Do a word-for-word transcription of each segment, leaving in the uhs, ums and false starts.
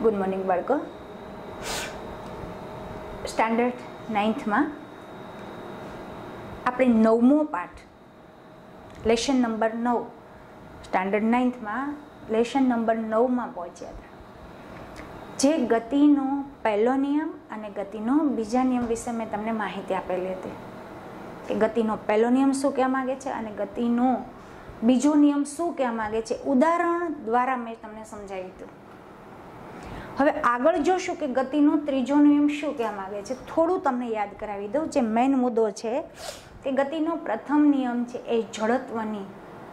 Good morning બાળકો. Standard નાઇન્થમાં આપણે નવમો પાઠ લેશન નંબર નવ સ્ટાન્ડર્ડ નાઇન્થમાં લેશન નંબર નવમાં પહોંચ્યા હતા. જે ગતિનો પહેલો નિયમ અને ગતિનો બીજા નિયમ વિશે મેં તમને માહિતી આપેલી હતી કે ગતિનો પહેલો નિયમ શું કહેવા માગે છે અને ગતિનો બીજો નિયમ શું કહેવા માગે છે. ઉદાહરણ દ્વારા મેં તમને સમજાવ્યું હતું. હવે આગળ જોશું કે ગતિનો ત્રીજો નિયમ શું કહેવા માગે છે. થોડું તમને યાદ કરાવી દઉં. જે મેઇન મુદ્દો છે કે ગતિનો પ્રથમ નિયમ છે એ જડત્વની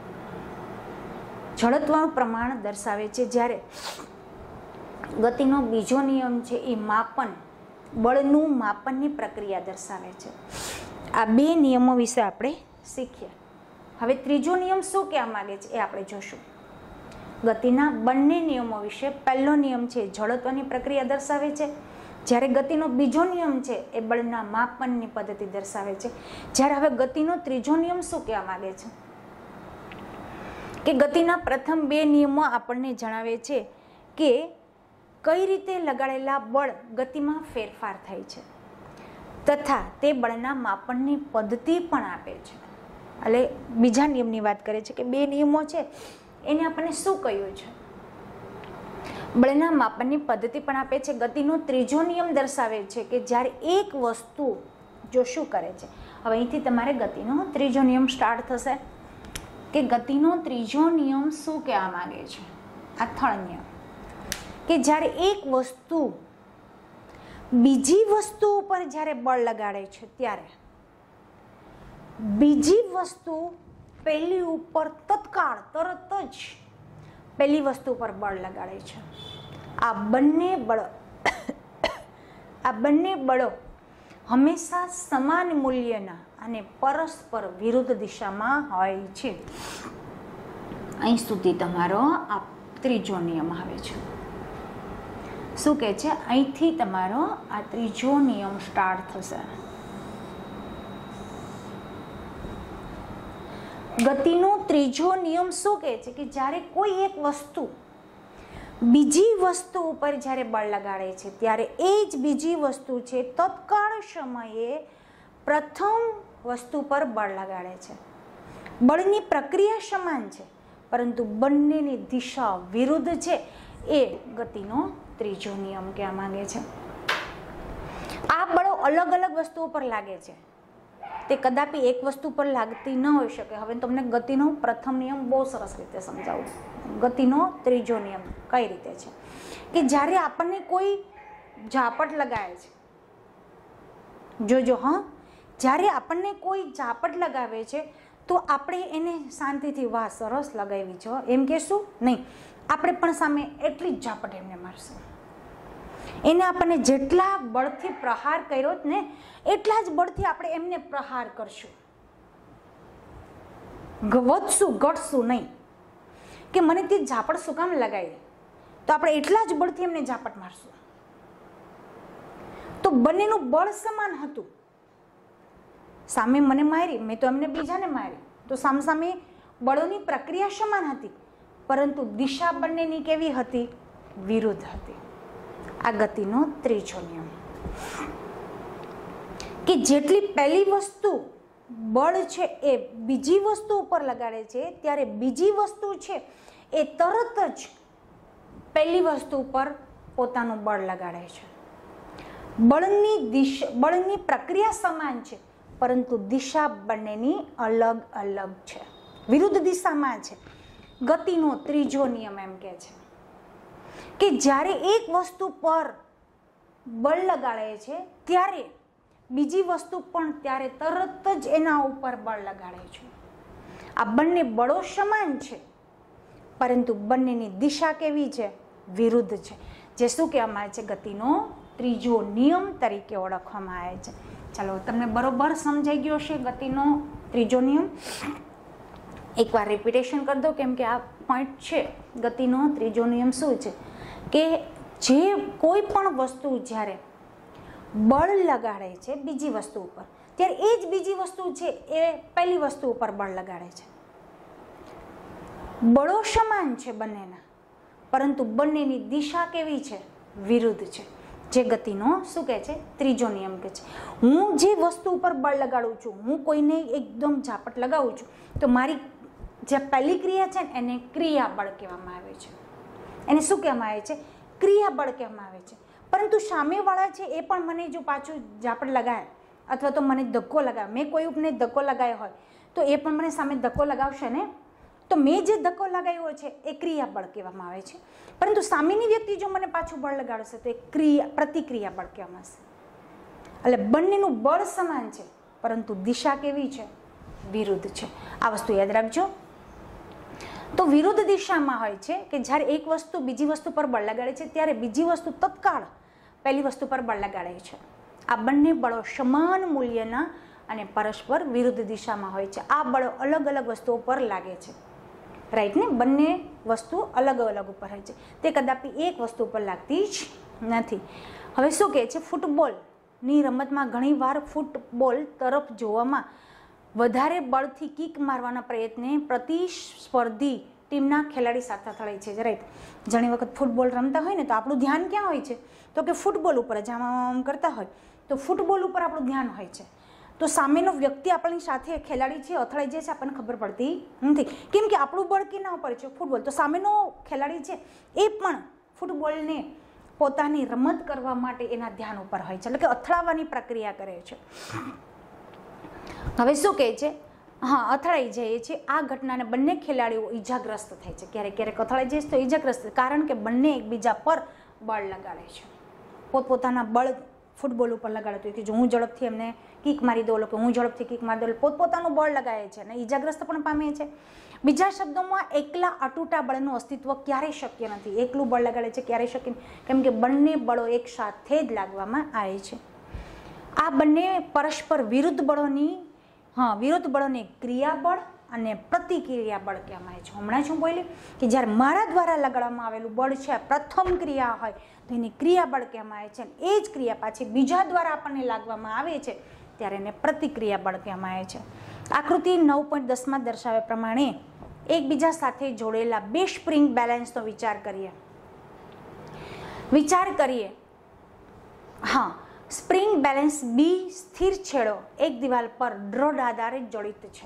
જડત્વનું પ્રમાણ દર્શાવે છે, જ્યારે ગતિનો બીજો નિયમ છે એ માપન બળનું માપનની પ્રક્રિયા દર્શાવે છે. આ બે નિયમો વિશે આપણે શીખ્યા. હવે ત્રીજો નિયમ શું કહેવા માગે છે એ આપણે જોશું. ગતિના બંને નિયમો વિશે પહેલો નિયમ છે જડત્વની પ્રક્રિયા દર્શાવે છે, જ્યારે ગતિનો બીજો નિયમ છે એ બળના માપનની પદ્ધતિ દર્શાવે છે. જ્યારે હવે ગતિનો ત્રીજો નિયમ શું કહેવા માંગે છે કે ગતિના પ્રથમ બે નિયમો આપણને જણાવે છે કે કઈ રીતે લગાડેલા બળ ગતિમાં ફેરફાર થાય છે તથા તે બળના માપનની પદ્ધતિ પણ આપે છે. એટલે બીજા નિયમની વાત કરે છે કે બે નિયમો છે એને આપણને શું કહ્યું છે, બળના માપનની પદ્ધતિ પણ આપે છે. ગતિનો ત્રીજો નિયમ દર્શાવે છે કે જ્યારે એક વસ્તુ જો શું કરે છે. હવે અહીંથી તમારે ગતિનો ત્રીજો નિયમ સ્ટાર્ટ થશે કે ગતિનો ત્રીજો નિયમ શું કહેવા માંગે છે. આ થર્ડ નિયમ કે જ્યારે એક વસ્તુ બીજી વસ્તુ ઉપર જ્યારે બળ લગાડે છે ત્યારે બીજી વસ્તુ પહેલી ઉપર તત્કાળ તરત જ પહેલી વસ્તુ પર બળ લગાડે છે. આ બંને બળો આ બંને બળો હંમેશા સમાન મૂલ્યના અને પરસ્પર વિરુદ્ધ દિશામાં હોય છે. અહીં સુધી તમારો આ ત્રીજો નિયમ આવે છે. શું કહે છે? અહીંથી તમારો આ ત્રીજો નિયમ સ્ટાર્ટ થશે. ગતિનો ત્રીજો નિયમ શું કહે છે કે જ્યારે કોઈ એક વસ્તુ બીજી વસ્તુ ઉપર જ્યારે બળ લગાડે છે ત્યારે એ જ બીજી વસ્તુ છે તત્કાળ સમયે પ્રથમ વસ્તુ પર બળ લગાડે છે. બળની પ્રક્રિયા સમાન છે પરંતુ બંનેની દિશા વિરુદ્ધ છે. એ ગતિનો ત્રીજો નિયમ કહેવા માંગે છે. આ બળો અલગ અલગ વસ્તુઓ પર લાગે છે, તે કદાપી એક વસ્તુ પર લાગતી ન હોઈ શકે. હવે તમને ગતિનો પ્રથમ નિયમ બહુ સરસ રીતે સમજાવું. ગતિનો ત્રીજો નિયમ કઈ રીતે છે કે જ્યારે આપણને કોઈ ઝાપટ લગાવે છે, જોજો હા, જ્યારે આપણને કોઈ ઝાપટ લગાવે છે તો આપણે એને શાંતિથી વાહ સરસ લગાવી છે એમ કહેશું નહીં. આપણે પણ સામે એટલી જ ઝાપટ એમને મારશું. એને આપણને જેટલા બળથી પ્રહાર કર્યો જ ને એટલા જ બળથી આપણે એમને પ્રહાર કરશું. વધશું ઘટશું નહીં કે મને તે ઝાપટ શું કામ લગાવી, તો આપણે એટલા જ બળથી એમને ઝાપટ મારશું. તો બંનેનું બળ સમાન હતું. સામે મને મારી, મેં તો એમને બીજાને મારી, તો સામ સામે બળોની પ્રક્રિયા સમાન હતી પરંતુ દિશા બંનેની કેવી હતી? વિરુદ્ધ હતી. આ ગતિનો ત્રીજો નિયમ કે જેટલી પહેલી વસ્તુ બળ છે એ બીજી વસ્તુ ઉપર લગાડે છે ત્યારે બીજી વસ્તુ છે એ તરત જ પહેલી વસ્તુ પર પોતાનું બળ લગાડે છે. બળની દિશા બળની પ્રક્રિયા સમાન છે પરંતુ દિશા બંનેની અલગ અલગ છે, વિરુદ્ધ દિશામાં છે. ગતિનો ત્રીજો નિયમ એમ કહે છે કે જ્યારે એક વસ્તુ પર બળ લગાડે છે ત્યારે બીજી વસ્તુ પણ ત્યારે તરત જ એના ઉપર બળ લગાડે છે. આ બંને બળો સમાન છે પરંતુ બંનેની દિશા કેવી છે? વિરુદ્ધ છે. જે શું કહેવામાં આવે છે? ગતિનો ત્રીજો નિયમ તરીકે ઓળખવામાં આવે છે. ચાલો, તમને બરોબર સમજાઈ ગયો હશે ગતિનો ત્રીજો નિયમ. એકવાર રિપીટેશન કરી દો કેમ કે આ પોઈન્ટ છે. ગતિનો ત્રીજો નિયમ શું છે કે જે કોઈ પણ વસ્તુ જ્યારે બળ લગાડે છે બીજી વસ્તુ ઉપર ત્યારે એ જ બીજી વસ્તુ છે એ પહેલી વસ્તુ ઉપર બળ લગાડે છે. બળો સમાન છે બંનેના પરંતુ બંનેની દિશા કેવી છે? વિરુદ્ધ છે, જે ગતિનો શું કહે છે ત્રીજો નિયમ કહે છે. હું જે વસ્તુ ઉપર બળ લગાડું છું, હું કોઈને એકદમ ઝાપટ લગાવું છું, તો મારી જે પહેલી ક્રિયા છે ને એને ક્રિયાબળ કહેવામાં આવે છે. એને શું કહેવામાં આવે છે? ક્રિયાબળ કહેવામાં આવે છે. પરંતુ સામેવાળા છે એ પણ મને જો પાછું ઝાપટ લગાવે અથવા તો મને ધક્કો લગાવે, મેં કોઈને ધક્કો લગાવ્યો હોય તો એ પણ મને સામે ધક્કો લગાવશે ને, તો મેં જે ધક્કો લગાવ્યો છે એ ક્રિયાબળ કહેવામાં આવે છે. પરંતુ સામેની વ્યક્તિ જો મને પાછું બળ લગાડશે તો એ ક્રિયા પ્રતિક્રિયા બળ કહેવામાં આવશે. એટલે બંનેનું બળ સમાન છે પરંતુ દિશા કેવી છે? વિરુદ્ધ છે. આ વસ્તુ યાદ રાખજો. તો વિરુદ્ધ દિશામાં હોય છે કે જ્યારે એક વસ્તુ બીજી વસ્તુ પર બળ લગાડે છે ત્યારે બીજી વસ્તુ તત્કાળ પહેલી વસ્તુ પર બળ લગાડે છે. આ બંને બળો સમાન મૂલ્યના અને પરસ્પર વિરુદ્ધ દિશામાં હોય છે. આ બળો અલગ અલગ વસ્તુઓ પર લાગે છે, રાઈટ ને? બંને વસ્તુ અલગ અલગ ઉપર હોય છે, તે કદાપી એક વસ્તુ ઉપર લાગતી જ નથી. હવે શું કહે છે? ફૂટબોલની રમતમાં ઘણીવાર ફૂટબોલ તરફ જોવામાં વધારે બળથી કિક મારવાના પ્રયત્ને પ્રતિસ્પર્ધી ટીમના ખેલાડી સાથે થાય છે, રાઈટ? ઘણી વખત ફૂટબોલ રમતા હોય ને તો આપણું ધ્યાન ક્યાં હોય છે? તો કે ફૂટબોલ ઉપર જ આમ કરતા હોય તો ફૂટબોલ ઉપર આપણું ધ્યાન હોય છે. તો સામેનો વ્યક્તિ આપણી સાથે ખેલાડી છે અથડાઈ જાય છે આપણને ખબર પડતી નથી, કેમ કે આપણું બળ કેના ઉપર છે? ફૂટબોલ. તો સામેનો ખેલાડી છે એ પણ ફૂટબોલને પોતાની રમત કરવા માટે એના ધ્યાન ઉપર હોય છે, એટલે કે અથડાવવાની પ્રક્રિયા કરે છે. હવે શું કહે છે? હા, અથડાઈ જાય છે. આ ઘટનાને બંને ખેલાડીઓ ઈજાગ્રસ્ત થાય છે. ક્યારેક ક્યારેક અથડાઈ જાય તો ઈજાગ્રસ્ત, કારણ કે બંને એકબીજા પર બળ લગાડે છે. પોતપોતાના બળ ફૂટબોલ ઉપર લગાડે તો કે જો હું ઝડપથી એમને કિક મારી દઉં કે હું ઝડપથી કિક મારી દઉં, પોતપોતાનું બળ લગાવે છે અને ઈજાગ્રસ્ત પણ પામે છે. બીજા શબ્દોમાં એકલા અતૂટા બળનું અસ્તિત્વ ક્યારેય શક્ય નથી. એકલું બળ લગાડે છે ક્યારેય શક્ય નથી, કેમ કે બંને બળો એક સાથે જ લાગવામાં આવે છે. આ બંને પરસ્પર વિરુદ્ધ બળોની હા વિરુદ્ધ બળોને ક્રિયાબળ અને પ્રતિક્રિયા બળ કહેવામાં આવે છે. હમણાં જ હું બોલી કે જ્યારે મારા દ્વારા લગાડવામાં આવેલું બળ છે પ્રથમ ક્રિયા હોય તો એની ક્રિયાબળ કહેવામાં આવે છે, અને એ જ ક્રિયા પાછી બીજા દ્વારા આપણને લાગવામાં આવે છે ત્યારે એને પ્રતિક્રિયા બળ કહેવામાં આવે છે. આકૃતિ નવ પોઈન્ટ દસમાં દર્શાવ્યા પ્રમાણે એકબીજા સાથે જોડેલા બે સ્પ્રિંગ બેલેન્સનો વિચાર કરીએ વિચાર કરીએ હા સ્પ્રિંગ બેલેન્સ બી સ્થિર છેડો એક દિવાલ પર દ્રઢ આધારે જડિત છે.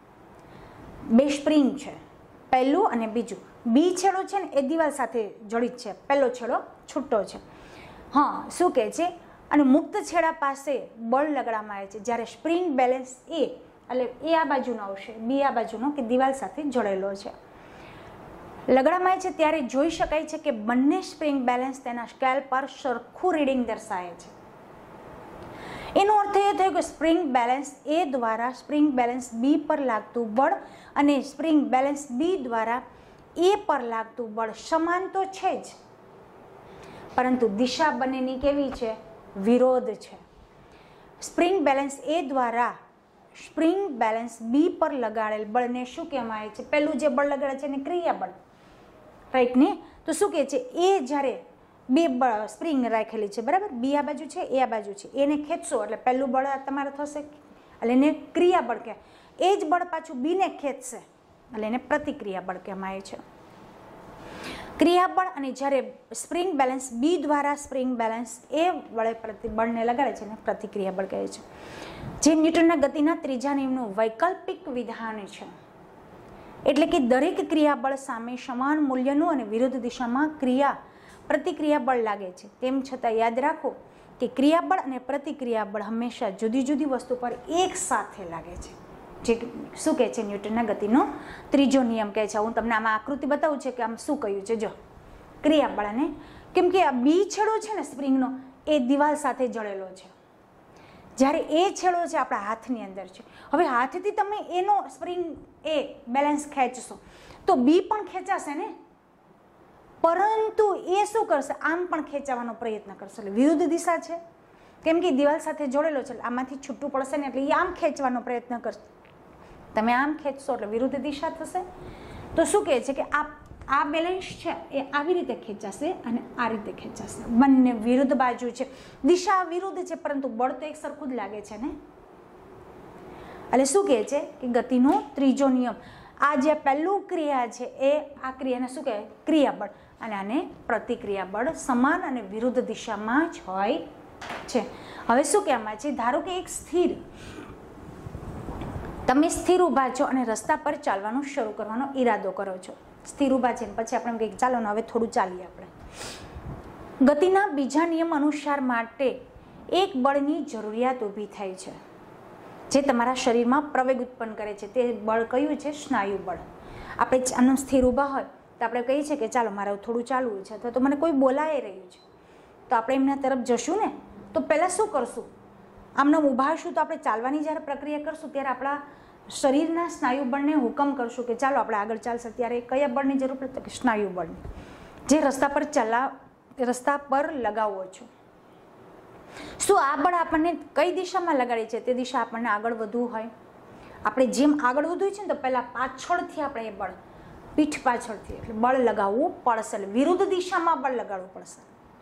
બે સ્પ્રિંગ છે, પહેલું અને બીજું. બી છેડો છે ને એ દિવાલ સાથે જડિત છે, પહેલો છેડો છૂટો છે. હા, શું કહે છે? અને મુક્ત છેડા પાસે બળ લગાડવામાં આવે છે જ્યારે સ્પ્રિંગ બેલેન્સ એ એટલે એ આ બાજુનો આવશે, બી આ બાજુનો કે દિવાલ સાથે જોડેલો છે લગાડવામાં આવે છે ત્યારે જોઈ શકાય છે કે બંને સ્પ્રિંગ બેલેન્સ તેના સ્કેલ પર સરખું રીડિંગ દર્શાવે છે. એનો અર્થ એ થયો કે સ્પ્રિંગ બેલેન્સ એ દ્વારા સ્પ્રિંગ બેલેન્સ બી પર લાગતું બળ અને સ્પ્રિંગ બેલેન્સ બી દ્વારા એ પર લાગતું બળ સમાન તો છે જ, પરંતુ દિશા બંનેની કેવી છે? વિરોધ છે. સ્પ્રિંગ બેલેન્સ એ દ્વારા સ્પ્રિંગ બેલેન્સ બી પર લગાડેલ બળને શું કહેવામાં આવે છે? પહેલું જે બળ લગાડે છે એને ક્રિયાબળ, રાઈટ ને? તો શું કહે છે? એ જ્યારે બે સ્પ્રિંગ રાખેલી છે, બરાબર, બી આ બાજુ છે એ આ બાજુ છે, એને ખેંચશો એટલે પહેલું બળ તમારે થશે એટલે એને ક્રિયાબળ કહે. એ જ બળ પાછું બીને ખેંચશે એટલે એને પ્રતિક્રિયા બળ કહેવામાં આવે છે. ક્રિયાબળ અને જ્યારે સ્પ્રિંગ બેલેન્સ બી દ્વારા સ્પ્રિંગ બેલેન્સ એ વડે પ્રતિ બળને લગાડે છે એને પ્રતિક્રિયા બળ કહે છે. જે ન્યૂટનના ગતિના ત્રીજા નિયમનું વૈકલ્પિક વિધાન છે, એટલે કે દરેક ક્રિયાબળ સામે સમાન મૂલ્યનું અને વિરુદ્ધ દિશામાં ક્રિયા પ્રતિક્રિયા બળ લાગે છે. તેમ છતાં યાદ રાખો કે ક્રિયાબળ અને પ્રતિક્રિયા બળ હંમેશા જુદી જુદી વસ્તુ પર એક સાથે લાગે છે, જે શું કહે છે? ન્યૂટનના ગતિનો ત્રીજો નિયમ કહે છે. હું તમને આમાં આકૃતિ બતાવું છે કે આમ શું કહ્યું છે. જો ક્રિયાબળ અને કેમ કે આ બી છેડો છે ને સ્પ્રિંગનો એ દિવાલ સાથે જડેલો છે, જ્યારે એ છેડો છે આપણા હાથની અંદર છે. હવે હાથથી તમે એનો સ્પ્રિંગ એ બેલેન્સ ખેંચશો તો બી પણ ખેંચાશે ને, પરંતુ એ શું કરશે? આમ પણ ખેંચાવાનો પ્રયત્ન કરશે, એટલે વિરુદ્ધ દિશા છે, કેમ કે દિવાલ સાથે જોડેલો છે, આમાંથી છૂટું પડશે ને એટલે એ આમ ખેંચવાનો પ્રયત્ન કરશે. તમે આમ ખેંચશો એટલે વિરુદ્ધ દિશા થશે. તો શું કહે છે કે આ આ બેલેન્સ છે એ આવી રીતે ખેંચાશે અને આ રીતે ખેંચાશે, બંને વિરુદ્ધ બાજુ છે, દિશા વિરુદ્ધ છે, પરંતુ બળ તો એક સરખું જ લાગે છે ને. એટલે શું કહે છે કે ગતિનો ત્રીજો નિયમ, આ જે પહેલું ક્રિયા છે એ આ ક્રિયાને શું કહેવાય? ક્રિયાબળ. અને આને પ્રતિક્રિયા બળ સમાન અને વિરુદ્ધ દિશામાં જ હોય છે. હવે શું કહેવામાં છે, ધારો કે એક સ્થિર તમે સ્થિર ઊભા છો અને રસ્તા પર ચાલવાનું શરૂ કરવાનો ઈરાદો કરો છો. સ્થિર ઊભા છે પછી આપણે એમ કહીએ ચાલો ને હવે થોડું ચાલીએ. આપણે ગતિના બીજા નિયમ અનુસાર માટે એક બળની જરૂરિયાત ઊભી થાય છે જે તમારા શરીરમાં પ્રવેગ ઉત્પન્ન કરે છે. તે બળ કયું છે? સ્નાયુ બળ. આપણે આનું સ્થિર ઊભા હોય તો આપણે કહીએ છીએ કે ચાલો મારે થોડું ચાલવું છે, અથવા તો મને કોઈ બોલાવી રહ્યું છે, તો આપણે એમના તરફ જશું ને તો પહેલાં શું કરશું? આમને ઊભા હશું તો આપણે ચાલવાની જ્યારે પ્રક્રિયા કરશું ત્યારે આપણા શરીરના સ્નાયુ બળને હુકમ કરશું કે ચાલો આપણે આગળ ચાલશે. ત્યારે કયા બળની જરૂર પડે? કે સ્નાયુ બળની, જે રસ્તા પર ચલા રસ્તા પર લગાવો છો. શું આ બળ આપણને કઈ દિશામાં લગાડે છે? તે દિશા આપણને આગળ વધવું હોય, આપણે જેમ આગળ વધવું છે ને તો પહેલાં પાછળથી આપણે એ બળ પીઠ પાછળથી એટલે બળ લગાવવું પડશે. વિરુદ્ધ દિશામાં બળ લગાડવું પડશે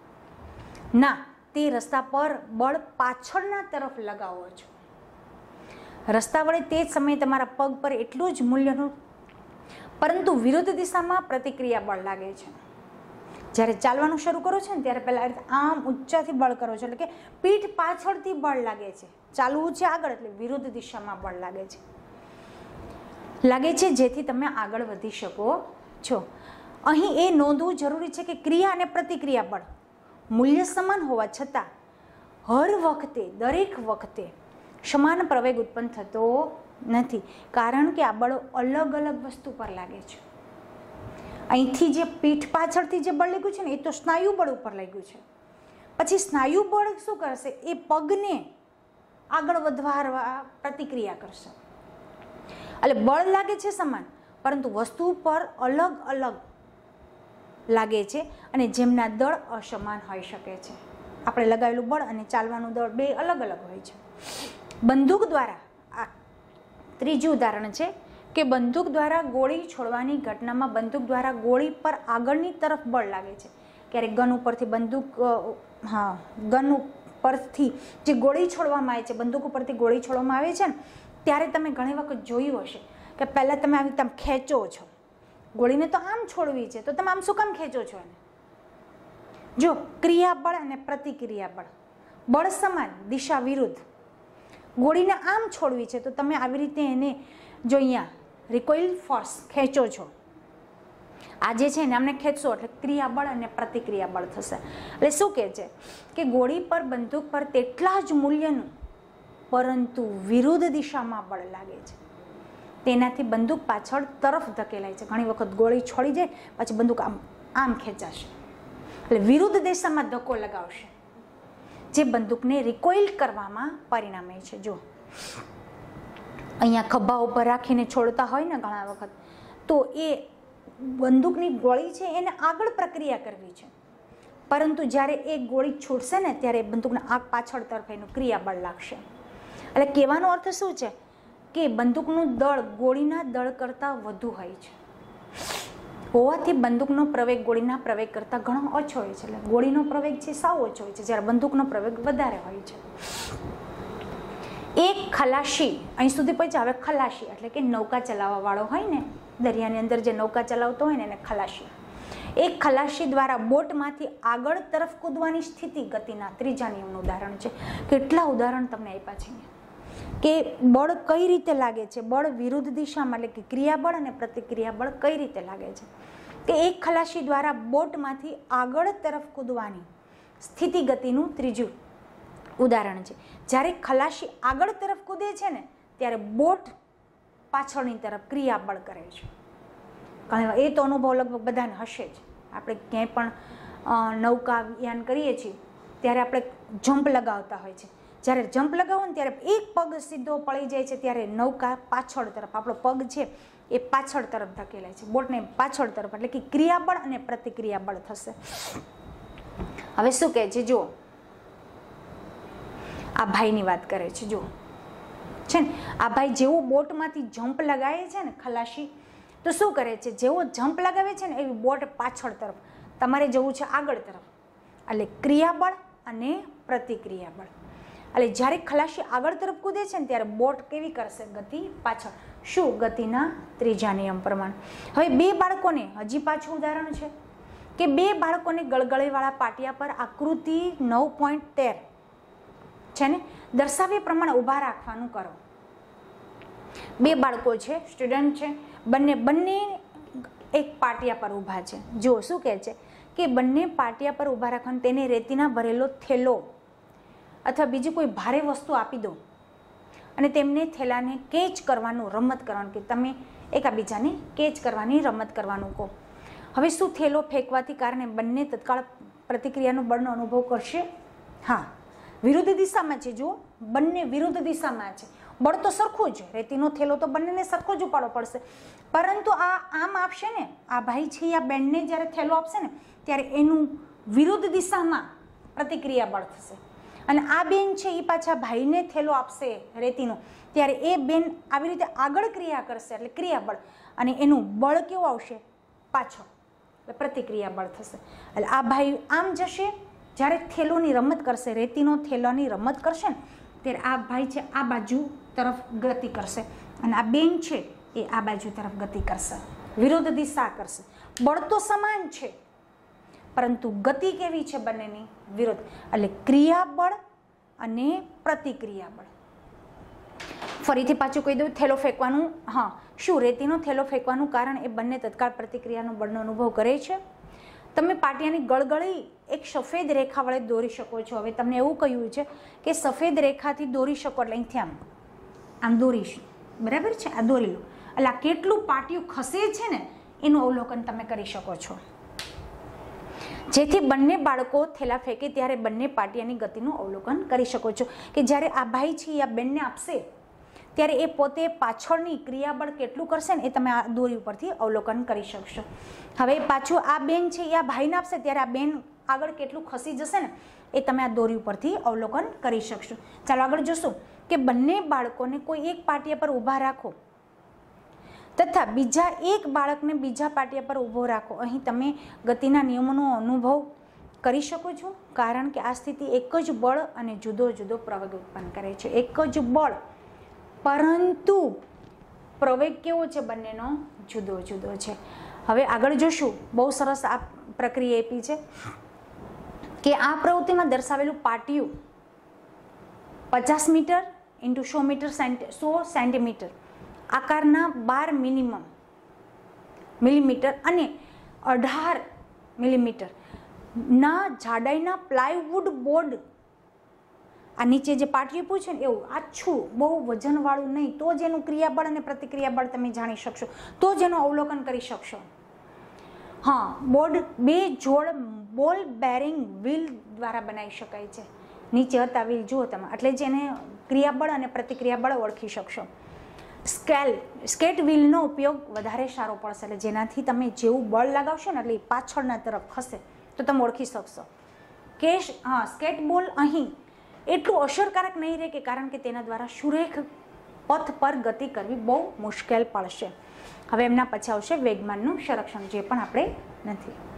ના, તે રસ્તા પર બળ પાછળના તરફ લગાવો છો. રસ્તા વડે તે જ સમયે તમારા પગ પર એટલું જ મૂલ્યનું, પરંતુ વિરુદ્ધ દિશામાં પ્રતિક્રિયા બળ લાગે છે. જ્યારે ચાલવાનું શરૂ કરો છો ને ત્યારે પહેલાં આમ ઊંચાથી બળ કરો છો, એટલે કે પીઠ પાછળથી બળ લાગે છે. ચાલવું છે આગળ એટલે વિરુદ્ધ દિશામાં બળ લાગે છે લાગે છે જેથી તમે આગળ વધી શકો છો. અહીં એ નોંધવું જરૂરી છે કે ક્રિયા અને પ્રતિક્રિયા બળ મૂલ્ય સમાન હોવા છતાં હર વખતે દરેક વખતે સમાન પ્રવેગ ઉત્પન્ન થતો નથી, કારણ કે આ બળો અલગ અલગ વસ્તુ પર લાગે છે. અહીંથી જે પીઠ પાછળથી જે બળ લાગ્યું છે ને એ તો સ્નાયુ બળ ઉપર લાગ્યું છે. પછી સ્નાયુ બળ શું કરશે? એ પગને આગળ વધવા પ્રતિક્રિયા કરશે. એટલે બળ લાગે છે સમાન, પરંતુ વસ્તુ પર અલગ અલગ લાગે છે અને જેમના દળ અસમાન હોઈ શકે છે. આપણે લગાવેલું બળ અને ચાલવાનું દળ બે અલગ અલગ હોય છે. બંદૂક દ્વારા, આ ત્રીજું ઉદાહરણ છે કે બંદૂક દ્વારા ગોળી છોડવાની ઘટનામાં બંદૂક દ્વારા ગોળી પર આગળની તરફ બળ લાગે છે. ક્યારેક ગન ઉપરથી બંદૂક હા ગન ઉપરથી જે ગોળી છોડવામાં આવે છે, બંદૂક ઉપરથી ગોળી છોડવામાં આવે છે ને ત્યારે તમે ઘણી વખત જોયું હશે કે પહેલાં તમે આવી તમે ખેંચો છો ગોળીને, તો આમ છોડવી છે તો તમે આમ શું કામ ખેંચો છો એને? જો ક્રિયા બળ અને પ્રતિક્રિયા બળ બળ સમાન, દિશા વિરુદ્ધ. ગોળીને આમ છોડવી છે તો તમે આવી રીતે એને જો અહીંયા રિકોઇલ ફોર્સ ખેંચો છો, આ જે છે ને અમને ખેંચશો એટલે ક્રિયા બળ અને પ્રતિક્રિયા બળ થશે. એટલે શું કહે છે કે ગોળી પર બંદૂક પર તેટલા જ મૂલ્યનું પરંતુ વિરુદ્ધ દિશામાં બળ લાગે છે. તેનાથી બંદૂક પાછળ તરફ ધકેલાય છે. ઘણી વખત ગોળી છોડી જાય પછી બંદૂક આમ આમ ખેંચાશે, એટલે વિરુદ્ધ દિશામાં ધક્કો લગાવશે, જે બંદૂકને રિકોઇલ કરવામાં પરિણામે છે. જો અહીંયા ખભા ઉપર રાખીને છોડતા હોય ને ઘણા વખત, તો એ બંદૂકની ગોળી છે એને આગળ પ્રક્રિયા કરવી છે, પરંતુ જ્યારે એ ગોળી છૂટશે ને ત્યારે બંદૂકને આગ પાછળ તરફ એનું ક્રિયાબળ લાગશે. એટલે કહેવાનો અર્થ શું છે કે બંદૂકનું દળ ગોળીના દળ કરતાં વધુ હોય છે, હોવાથી બંદૂકનો પ્રવેગ ગોળીના પ્રવેગ કરતાં ઘણો ઓછો હોય છે. એટલે ગોળીનો પ્રવેગ છે સાવ ઓછો હોય છે, જ્યારે બંદૂકનો પ્રવેગ વધારે હોય છે. એક ખલાસી અહીં સુધી પહોંચ્યા. હવે ખલાસી એટલે કે નૌકા ચલાવવા વાળો હોય ને, દરિયાની અંદર જે નૌકા ચલાવતો હોય ને એને ખલાસી. એક ખલાસી દ્વારા બોટમાંથી આગળ તરફ કૂદવાની સ્થિતિ ગતિના ત્રીજા નિયમનું ઉદાહરણ છે. કેટલા ઉદાહરણ તમને આપ્યા છે કે બળ કઈ રીતે લાગે છે, બળ વિરુદ્ધ દિશામાં એટલે કે ક્રિયાબળ અને પ્રતિક્રિયા બળ કઈ રીતે લાગે છે. કે એક ખલાસી દ્વારા બોટમાંથી આગળ તરફ કૂદવાની સ્થિતિ ગતિનું ત્રીજું ઉદાહરણ છે. જ્યારે ખલાસી આગળ તરફ કૂદે છે ને ત્યારે બોટ પાછળની તરફ ક્રિયાબળ કરે છે. ઘણી એ તો અનુભવ લગભગ બધાને હશે જ. આપણે ક્યાંય પણ નૌકાયાન કરીએ છીએ ત્યારે આપણે જમ્પ લગાવતા હોય છે. જ્યારે જમ્પ લગાવો ને ત્યારે એક પગ સીધો પડી જાય છે ત્યારે નૌકા પાછળ તરફ, આપણો પગ છે એ પાછળ તરફ ધકેલાય છે, બોટને પાછળ તરફ, એટલે કે ક્રિયાબળ અને પ્રતિક્રિયાબળ થશે. હવે શું કહે છે જો આ ભાઈની વાત કરે છે. જો છે ને આ ભાઈ જેવો બોટમાંથી જમ્પ લગાવે છે ને ખલાસી, તો શું કરે છે, જેવો જમ્પ લગાવે છે ને એવી બોટ પાછળ તરફ, તમારે જવું છે આગળ તરફ, એટલે ક્રિયાબળ અને પ્રતિક્રિયાબળ. એટલે જ્યારે ખલાસી આગળ તરફ કૂદે છે ને ત્યારે બોટ કેવી કરશે, ગતિ પાછળ. શું? ગતિના ત્રીજા નિયમ પ્રમાણે. હવે બે બાળકોને, હજી પાછું ઉદાહરણ છે કે બે બાળકોને ગળગળીવાળા પાટિયા પર આકૃતિ નવ પોઈન્ટ તેર છે ને દર્શાવ્યા પ્રમાણે ઊભા રાખવાનું કરો. બે બાળકો છે, સ્ટુડન્ટ છે, બંને બંને એક પાટિયા પર ઊભા છે. જો શું કહે છે કે બંને પાટિયા પર ઊભા રાખવાનું, તેને રેતીના ભરેલો થેલો અથવા બીજી કોઈ ભારે વસ્તુ આપી દો અને તેમને થેલાને કેચ કરવાનું રમત કરવાનું, કે તમે એકાબીજાને કેચ કરવાની રમત કરવાનું કહો. હવે શું થેલો ફેંકવાથી કારણે બંને તત્કાળ પ્રતિક્રિયાનો બળનો અનુભવ કરશે? હા, વિરુદ્ધ દિશામાં છે. જો બંને વિરુદ્ધ દિશામાં છે, બળ તો સરખું જ, રેતીનો થેલો તો બંનેને સરખો જ ઉપાડવો પડશે, પરંતુ આ આમ આપશે ને, આ ભાઈ છે આ બેનને જ્યારે થેલો આપશે ને ત્યારે એનું વિરુદ્ધ દિશામાં પ્રતિક્રિયા બળ થશે. અને આ બેન છે એ પાછા ભાઈને થેલો આપશે રેતીનો, ત્યારે એ બેન આવી રીતે આગળ ક્રિયા કરશે, એટલે ક્રિયાબળ, અને એનું બળ કેવું આવશે? પાછળ, પ્રતિક્રિયા બળ થશે. એટલે આ ભાઈ આમ જશે, જ્યારે થેલોની રમત કરશે, રેતીનો થેલાની રમત કરશે ને ત્યારે આ ભાઈ છે આ બાજુ તરફ ગતિ કરશે અને આ બેન છે એ આ બાજુ તરફ ગતિ કરશે, વિરુદ્ધ દિશા કરશે. બળ તો સમાન છે પરંતુ ગતિ કેવી છે બંનેની? વિરુદ્ધ. એટલે ક્રિયાબળ અને પ્રતિક્રિયા બળ. ફરીથી પાછું કહી દઉં, થેલો ફેંકવાનું. હા, શું રેતીનો થેલો ફેંકવાનું કારણ એ બંને તત્કાળ પ્રતિક્રિયાનો બળનો અનુભવ કરે છે? તમે પાટિયાની ગળગળી એક સફેદ રેખા વડે દોરી શકો છો. હવે તમને એવું કહ્યું છે કે સફેદ રેખાથી દોરી શકો, એટલે અહીંથી આમ આમ દોરીશ, બરાબર છે? આ દોરી લો, એટલે આ કેટલું પાટિયું ખસે છે ને એનું અવલોકન તમે કરી શકો છો. જેથી બંને બાળકો થેલા ફેંકે ત્યારે બંને પાટિયાની ગતિનું અવલોકન કરી શકો છો, કે જ્યારે આ ભાઈ છે આ બેનને આપશે ત્યારે એ પોતે પાછળની ક્રિયાબળ કેટલું કરશે ને એ તમે આ દોરી ઉપરથી અવલોકન કરી શકશો. હવે પાછું આ બેન છે એ આ ભાઈને આપશે ત્યારે આ બેન આગળ કેટલું ખસી જશે ને એ તમે આ દોરી ઉપરથી અવલોકન કરી શકશો. ચાલો આગળ જોશું કે બંને બાળકોને કોઈ એક પાટિયા પર ઊભા રાખો તથા બીજા એક બાળકને બીજા પાટિયા પર ઊભો રાખો. અહીં તમે ગતિના નિયમોનો અનુભવ કરી શકો છો, કારણ કે આ સ્થિતિ એક જ બળ અને જુદો જુદો પ્રવેગ ઉત્પન્ન કરે છે. એક જ બળ પરંતુ પ્રવેગ કેવો છે? બંનેનો જુદો જુદો છે. હવે આગળ જોશું, બહુ સરસ આ પ્રક્રિયા આપી છે કે આ પ્રવૃત્તિમાં દર્શાવેલું પાટિયું પચાસ મીટર ઇન્ટુ સો મીટર સો સેન્ટીમીટર આકારના બાર મિનિમમ મિલીમીટર અને અઢાર મિલીમીટર ના જાડાઈના પ્લાયવુડ બોર્ડ, આ નીચે જે પાટિયું પૂછે ને એવું આછું, બહુ વજનવાળું નહીં, તો જ એનું ક્રિયાબળ અને પ્રતિક્રિયાબળ તમે જાણી શકશો, તો જ એનું અવલોકન કરી શકશો. હા, બોર્ડ બે જોડ બોલ બેરિંગ વ્હીલ દ્વારા બનાવી શકાય છે. નીચે હતા વ્હીલ જુઓ તમે, એટલે જ એને ક્રિયાબળ અને પ્રતિક્રિયાબળ ઓળખી શકશો. સ્કેલ સ્કેટ વ્હીલનો ઉપયોગ વધારે સારો પડશે, એટલે જેનાથી તમે જેવું બળ લગાવશો ને એટલે પાછળના તરફ ખસે તો તમે ઓળખી શકશો. કેશ હા સ્કેટ બોલ અહીં એટલું અસરકારક નહીં રહે, કે કારણ કે તેના દ્વારા સુરેખ પથ પર ગતિ કરવી બહુ મુશ્કેલ પડશે. હવે એમના પછી આવશે વેગમાનનું સંરક્ષણ, જે પણ આપણે નથી.